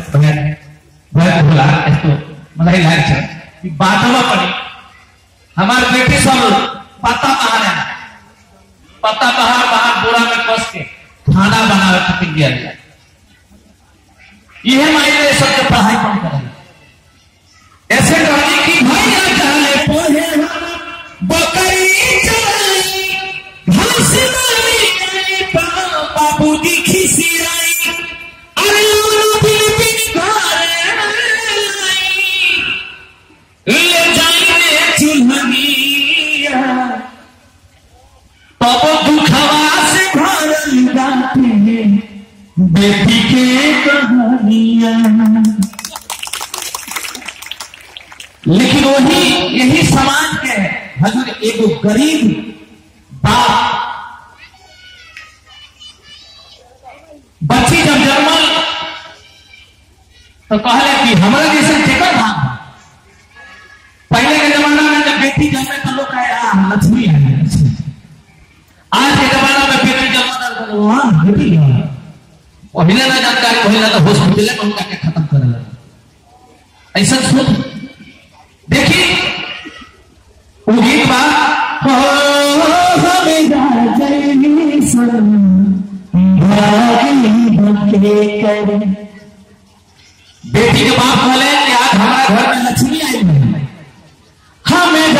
भोला इसको मलाई लाग छ बाटोमा पनि हमार बेटी सब पत्ता पहाड़ है, पत्ता पहाड़ बोरा में कस के खाना बनावे खातिर दिया जाए। यह मायने सबके पढ़ाई कौन करेगा। ऐसे कहानी की भैया चले पोहे बकरी चलाई घास मारी बाबू दी खिसियाई अरे लोग बिन बिन ले जाइए चुल्हनिया तब दुखवा से भरल जाते बेटी के कहानियां। लेकिन वही यही समाज के हजूर एक गरीब बाप बच्ची जब जन्मल तो कहले कि हमारे जैसे टेकर था। पहले के जमाना में जब बेटी जन्मे तो लोग कहे लक्ष्मी है। आज के जमाना में बेटी जन्म बेटी पहले ना जानकारी पहले तो हॉस्पिटल में उनका खत्म कर लगा। ऐसा सोच देखिए वो गीत बात बेटी के बाप बोले कि आज हमारे घर में लक्ष्मी आई है, हमें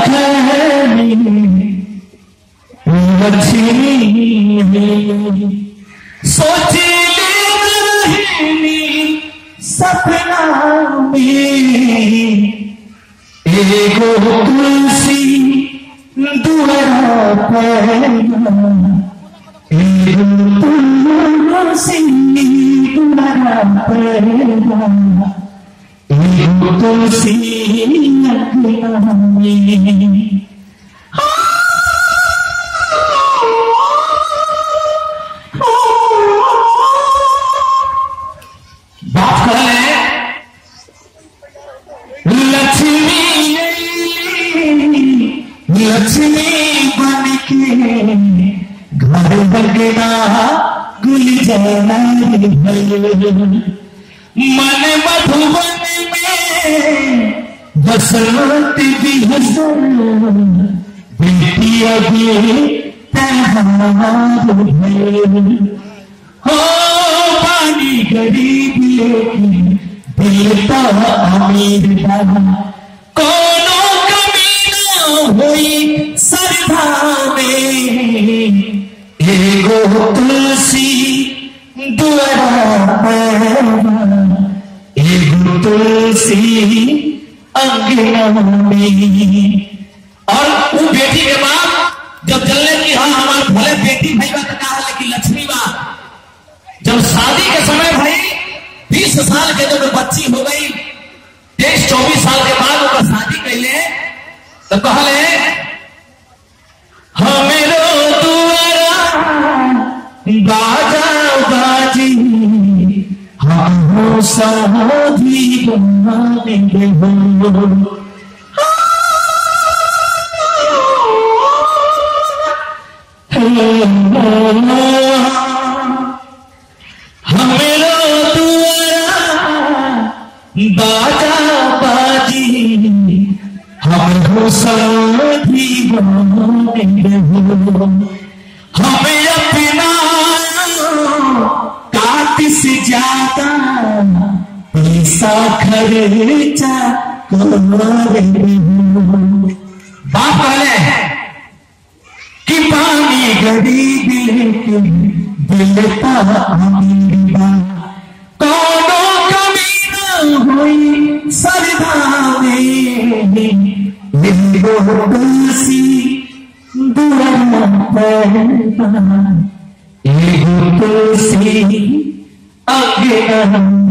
लक्ष्मी सोच सपना में एगो तुलसी दुआरा पैदा एगो तुलसी दुआरा पैदा एगो तुलसी अखियाँ में। लक्ष्मी बन के घर बगना गुलजार मन मधुबन में बसंत भी हसन बेटी अभी तैयार हो पानी गरीब लेकिन दिल तो अमीर कोनो हुई सरधा में एगो तुलसी दुआरा पैदा एगो तुलसी अंगना में। और वो बेटी के बाप जब चलने की हाँ हमारे भले बेटी भाई का कहा लेकिन लक्ष्मी बाप जब शादी के समय भाई 20 साल के जब बच्ची हो गई 23-24 साल के बाद वो शादी कैले तो कहले हमेरो दुआरा बाजा बाजी हम शादी बनाएंगे हमेरो दुआरा बाजा बाजी हम शादी बनाएंगे हमें अपना काट से ज्यादा पैसा खर्चा करेंगे। बाप बोले कि पानी गरीब लेकिन दिलता अमीर कोनो कमी न हुई सरदा में तुलसी दुआरा पैदा एगो तुलसी अंगना